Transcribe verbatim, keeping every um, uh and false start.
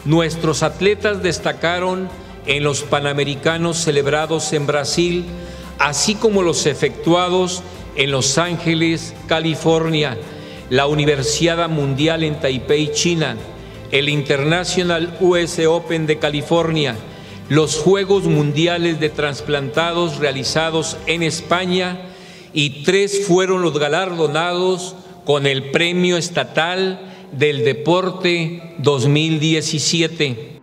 Nuestros atletas destacaron en los Panamericanos celebrados en Brasil, así como los efectuados en Los Ángeles, California, la Universiada Mundial en Taipei, China, el International U S Open de California, los Juegos Mundiales de Transplantados realizados en España, y tres fueron los galardonados con el Premio Estatal del Deporte dos mil diecisiete.